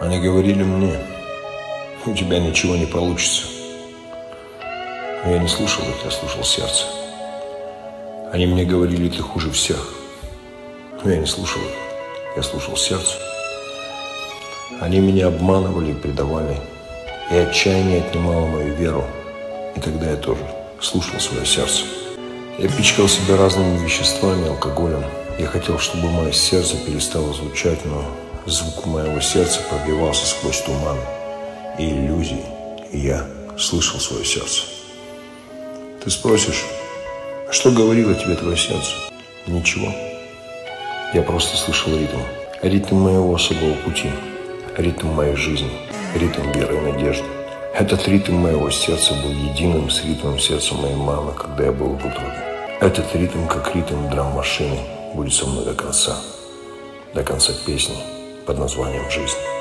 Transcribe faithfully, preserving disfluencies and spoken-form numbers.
Они говорили мне: у тебя ничего не получится. Но я не слушал их, я слушал сердце. Они мне говорили: ты хуже всех. Но я не слушал их, я слушал сердце. Они меня обманывали и предавали, и отчаяние отнимало мою веру. И тогда я тоже слушал свое сердце. Я пичкал себя разными веществами, алкоголем. Я хотел, чтобы мое сердце перестало звучать, но звук моего сердца пробивался сквозь туман и иллюзии, и я слышал свое сердце. Ты спросишь: а что говорило тебе твое сердце? Ничего. Я просто слышал ритм. Ритм моего особого пути, ритм моей жизни, ритм веры и надежды. Этот ритм моего сердца был единым с ритмом сердца моей мамы, когда я был в утробе. Этот ритм, как ритм драм-машины, будет со мной до конца. До конца песни под названием «Жизнь».